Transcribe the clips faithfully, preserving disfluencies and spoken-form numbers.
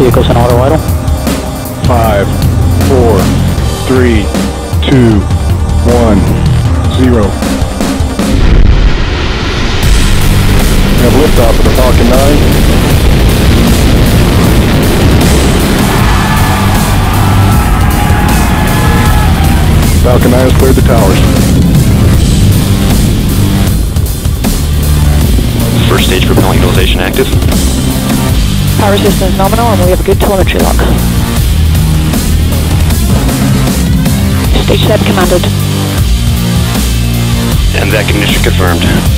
Vehicles in auto idle. Five, four, three, two, one, zero. We have liftoff of the Falcon nine. Falcon nine has cleared the towers. First stage propellant utilization active. Power system is nominal and we have a good telemetry lock. Stage seven commanded. And that ignition confirmed.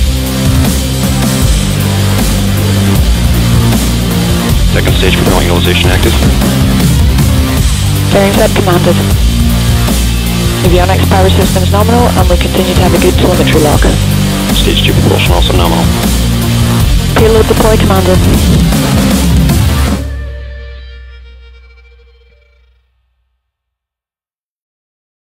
Second stage propellant utilization active. Fairing seven commanded. Avionics power system is nominal and we continue to have a good telemetry lock. Stage two propulsion also nominal. Payload deploy commanded.